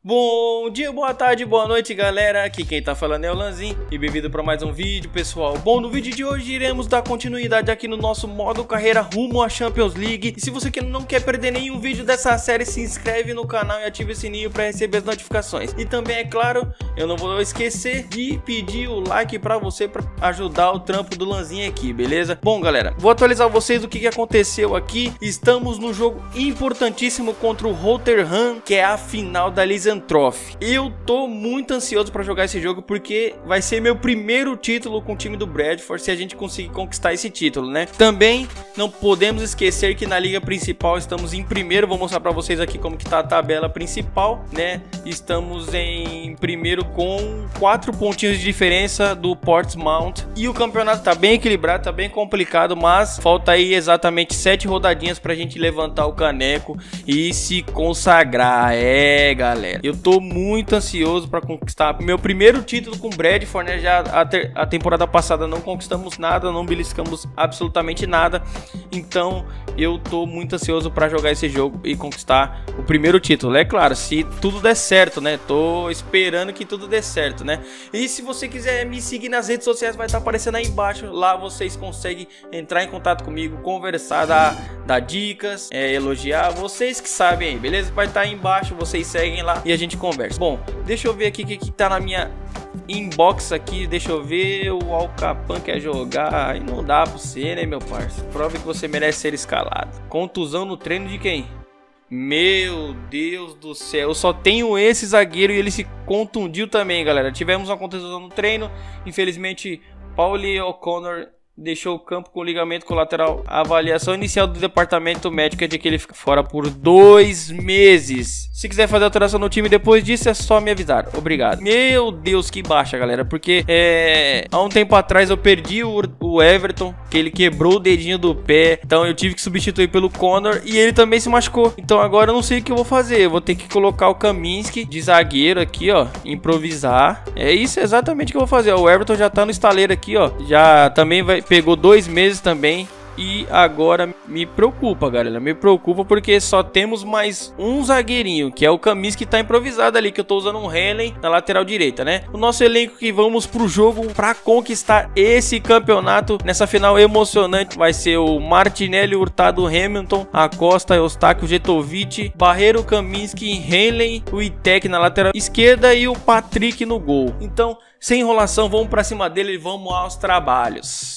Bom dia, boa tarde, boa noite, galera. Aqui quem tá falando é o Lanzin e bem-vindo para mais um vídeo, pessoal. Bom, no vídeo de hoje iremos dar continuidade aqui no nosso modo carreira rumo à Champions League. E se você não quer perder nenhum vídeo dessa série, se inscreve no canal e ative o sininho para receber as notificações. E também, é claro, eu não vou esquecer de pedir o like para você, para ajudar o trampo do Lanzin aqui, beleza? Bom, galera, vou atualizar vocês do que aconteceu aqui. Estamos no jogo importantíssimo contra o Rotterdam, que é a final da Lizard Trophy. Eu tô muito ansioso para jogar esse jogo porque vai ser meu primeiro título com o time do Bradford, se a gente conseguir conquistar esse título, né? Também não podemos esquecer que na liga principal estamos em primeiro. Vou mostrar para vocês aqui como que tá a tabela principal, né? Estamos em primeiro com 4 pontinhos de diferença do Portsmouth e o campeonato tá bem equilibrado, tá bem complicado, mas falta aí exatamente 7 rodadinhas pra gente levantar o caneco e se consagrar, galera. Eu tô muito ansioso para conquistar meu primeiro título com o Bradford, né? Já a temporada passada não conquistamos nada, não beliscamos absolutamente nada. Então eu tô muito ansioso para jogar esse jogo e conquistar o primeiro título. É claro, se tudo der certo, né? Tô esperando que tudo dê certo, né? E se você quiser me seguir nas redes sociais, vai estar aparecendo aí embaixo. Lá vocês conseguem entrar em contato comigo, conversar, dar dicas, elogiar. Vocês que sabem aí, beleza? Vai estar aí embaixo, vocês seguem lá e a gente conversa. Bom, deixa eu ver aqui o que tá na minha inbox aqui. Deixa eu ver. O Alcapan quer jogar. Aí não dá pra você, né, meu parceiro? Prove que você merece ser escalado. Contusão no treino de quem? Meu Deus do céu. Eu só tenho esse zagueiro e ele se contundiu também, galera. Tivemos uma contusão no treino. Infelizmente, Pauli O'Connor deixou o campo com ligamento colateral. A avaliação inicial do departamento médico é de que ele fica fora por 2 meses. Se quiser fazer alteração no time depois disso, é só me avisar. Obrigado. Meu Deus, que baixa, galera. Porque há um tempo atrás eu perdi o Everton, que ele quebrou o dedinho do pé. Então eu tive que substituir pelo Connor e ele também se machucou. Então agora eu não sei o que eu vou fazer. Eu vou ter que colocar o Kaminski de zagueiro aqui, ó. Improvisar. É isso exatamente que eu vou fazer. O Everton já tá no estaleiro aqui, ó. Já também pegou 2 meses também. E agora me preocupa, galera. Me preocupa porque só temos mais um zagueirinho, que é o Kaminski, que tá improvisado ali, que eu tô usando um Helen na lateral direita, né? O nosso elenco que vamos pro jogo pra conquistar esse campeonato nessa final emocionante vai ser o Martinelli, Hurtado, Hamilton, Acosta, Eustáquio, Jetovic, Barreiro, Kaminski, Helen, o Itek na lateral esquerda e o Patrick no gol. Então, sem enrolação, vamos pra cima dele e vamos aos trabalhos.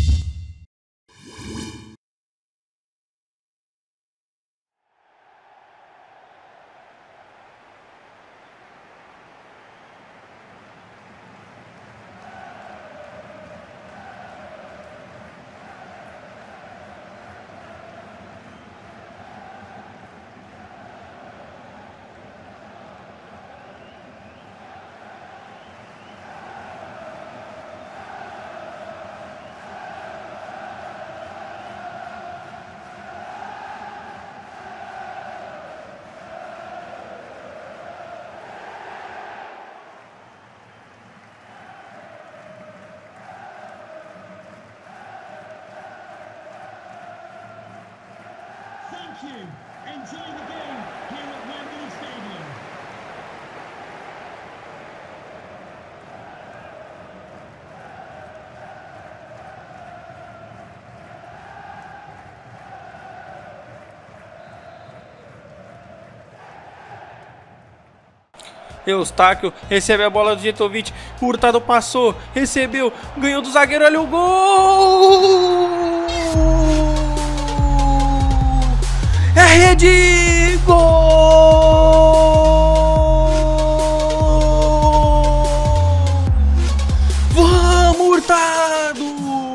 Thank you. Enjoy the game here at Wembley Stadium. Eustáquio recebe a bola do Jetovic. Hurtado passou, recebeu, ganhou do zagueiro. Olha o gol! É rede! Gol! Vamos, Hurtado!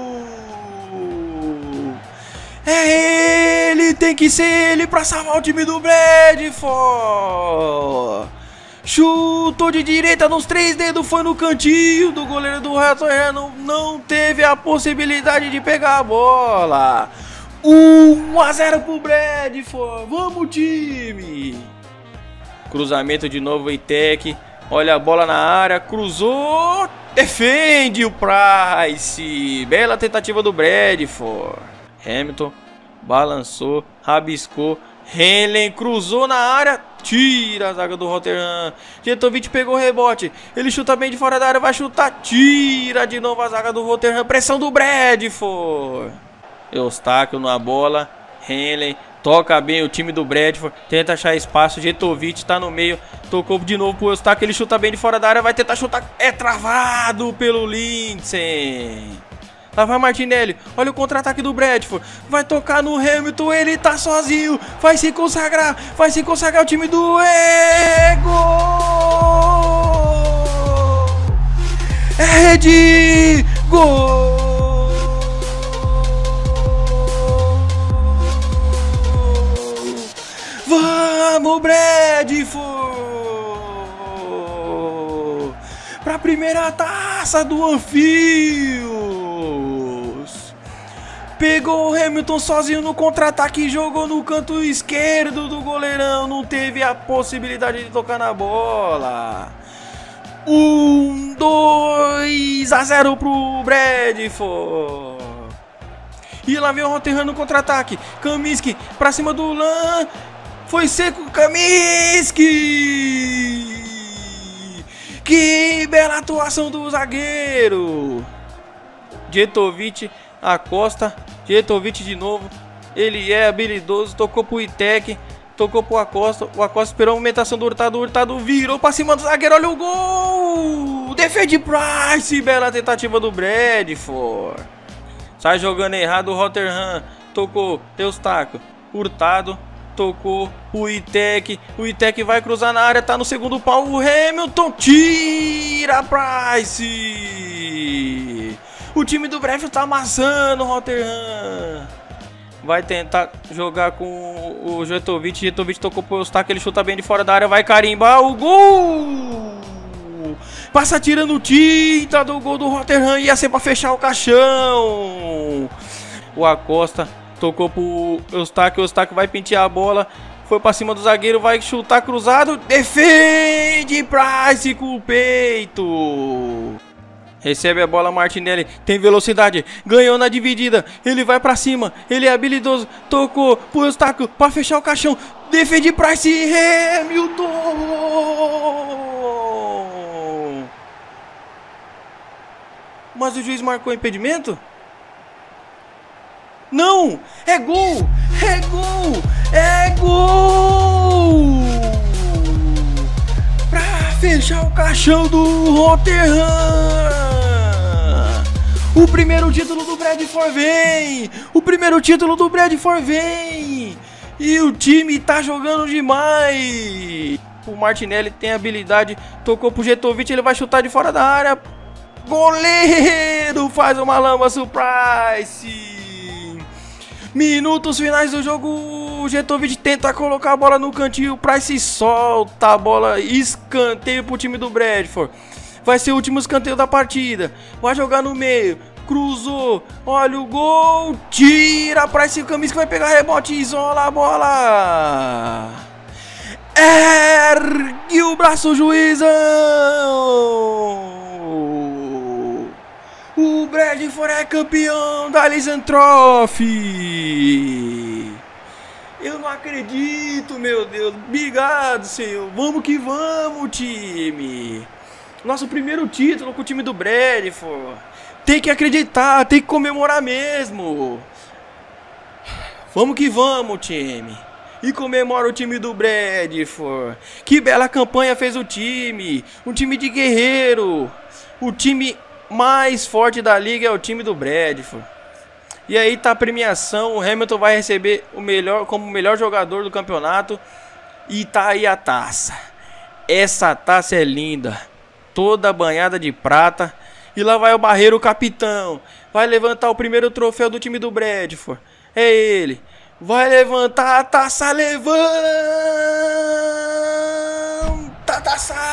É ele! Tem que ser ele pra salvar o time do Bradford! Chutou de direita nos 3 dedos, foi no cantinho do goleiro do Rotterdam. Não teve a possibilidade de pegar a bola. 1-0 pro Bradford. Vamos, time! Cruzamento de novo, Itek. Olha a bola na área, cruzou. Defende o Price. Bela tentativa do Bradford. Hamilton balançou, rabiscou. Helen cruzou na área. Tira a zaga do Rotterdam. Djetovic pegou o rebote. Ele chuta bem de fora da área. Vai chutar. Tira de novo a zaga do Rotterdam. Pressão do Bradford. Eustáquio na bola. Henley. Toca bem o time do Bradford. Tenta achar espaço. Djetovic tá no meio. Tocou de novo pro Eustáquio. Ele chuta bem de fora da área. Vai tentar chutar. É travado pelo Lindsay. Lá vai Martinelli, olha o contra-ataque do Bradford. Vai tocar no Hamilton, ele tá sozinho. Vai se consagrar o time do Ego. É rede, gol. Vamos Bradford pra primeira taça do Anfield. Pegou o Hamilton sozinho no contra-ataque e jogou no canto esquerdo do goleirão. Não teve a possibilidade de tocar na bola. 2-0 pro Bradford. E lá vem o Rotterdam no contra-ataque. Kaminski pra cima do Lan. Foi seco, Kaminski. Que bela atuação do zagueiro. Djetovic, Acosta, Djetovic de novo. Ele é habilidoso, tocou pro Itek, tocou pro Acosta. O Acosta esperou a movimentação do Hurtado. O Hurtado virou pra cima do zagueiro. Olha o gol! Defende Price, bela tentativa do Bradford. Sai jogando errado o Rotterdam. Tocou Eustáquio, Hurtado. Tocou o Itek. O Itek vai cruzar na área. Tá no segundo pau. O Hamilton tira Price. O time do Bradford tá amassando o Rotterdam. Vai tentar jogar com o Djetovic. Djetovic tocou pro Eustáquio. Ele chuta bem de fora da área. Vai carimbar o gol. Passa tirando tinta do gol do Rotterdam. Ia ser pra fechar o caixão. O Acosta tocou pro Eustáquio. O Eustáquio vai pentear a bola. Foi pra cima do zagueiro. Vai chutar cruzado. Defende Price com o peito. Recebe a bola Martinelli. Tem velocidade. Ganhou na dividida. Ele vai pra cima. Ele é habilidoso. Tocou pro Eustáquio pra fechar o caixão. Defende Price. Hamilton. Mas o juiz marcou impedimento? Não! É gol! É gol! É gol! Pra fechar o caixão do Rotterdam! O primeiro título do Bradford vem! O primeiro título do Bradford vem! E o time tá jogando demais! O Martinelli tem habilidade, tocou pro Djetovic, ele vai chutar de fora da área. Goleiro faz uma lamba surprise! Minutos finais do jogo, o Djetovic tenta colocar a bola no cantinho, o Price solta a bola, escanteio pro time do Bradford. Vai ser o último escanteio da partida, vai jogar no meio, cruzou, olha o gol, tira, Price, o Kaminski vai pegar rebote, isola a bola. Ergue o braço, juizão. O Bradford é campeão da Listen Trophy. Eu não acredito, meu Deus. Obrigado, Senhor. Vamos que vamos, time. Nosso primeiro título com o time do Bradford. Tem que acreditar, tem que comemorar mesmo. Vamos que vamos, time. E comemora o time do Bradford. Que bela campanha fez o time. Um time de guerreiro. O time mais forte da liga é o time do Bradford. E aí tá a premiação. O Hamilton vai receber o melhor como o melhor jogador do campeonato. E tá aí a taça. Essa taça é linda, toda banhada de prata. E lá vai o Barreiro, o capitão. Vai levantar o primeiro troféu do time do Bradford. É ele. Vai levantar a taça. Levanta a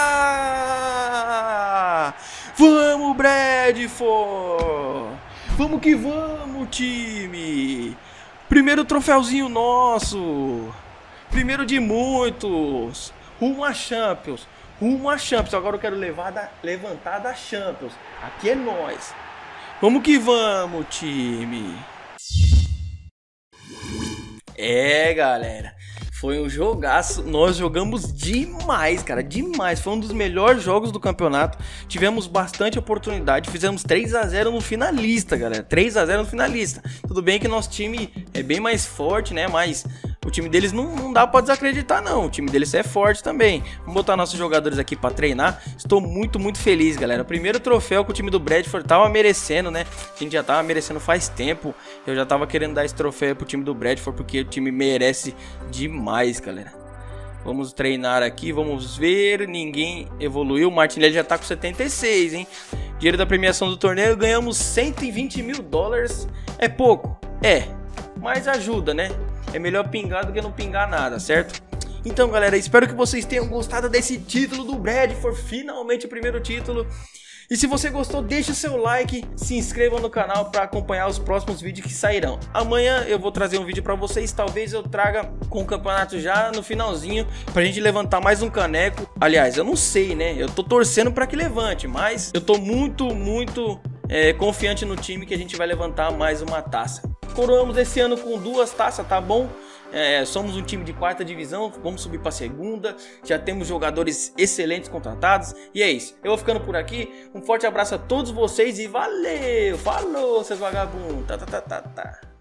taça. Vamos, Bradford! Vamos que vamos, time! Primeiro troféuzinho nosso! Primeiro de muitos! Rumo a Champions! Rumo a Champions! Agora eu quero levantar da Champions! Aqui é nós! Vamos que vamos, time! É, galera! Foi um jogaço, nós jogamos demais, cara, demais. Foi um dos melhores jogos do campeonato. Tivemos bastante oportunidade, fizemos 3 a 0 no finalista, galera. 3 a 0 no finalista. Tudo bem que nosso time é bem mais forte, né? Mas o time deles não dá pra desacreditar, não. O time deles é forte também. Vamos botar nossos jogadores aqui pra treinar. Estou muito feliz, galera. Primeiro troféu que o time do Bradford tava merecendo, né? A gente já tava merecendo faz tempo. Eu já tava querendo dar esse troféu pro time do Bradford, porque o time merece demais, galera. Vamos treinar aqui, vamos ver. Ninguém evoluiu. O Martinelli já tá com 76, hein? Dinheiro da premiação do torneio, ganhamos 120 mil dólares. É pouco? É, mas ajuda, né? É melhor pingar do que não pingar nada, certo? Então, galera, espero que vocês tenham gostado desse título do Bradford. Finalmente o primeiro título. E se você gostou, deixa o seu like, se inscreva no canal para acompanhar os próximos vídeos que sairão. Amanhã eu vou trazer um vídeo para vocês, talvez eu traga com o campeonato já no finalzinho, pra gente levantar mais um caneco. Aliás, eu não sei, né? Eu tô torcendo para que levante, mas eu tô muito confiante no time que a gente vai levantar mais uma taça. Coroamos esse ano com 2 taças, tá bom? Somos um time de 4ª divisão, vamos subir para 2ª, já temos jogadores excelentes contratados. E é isso, eu vou ficando por aqui. Um forte abraço a todos vocês e valeu, falou seus vagabundos.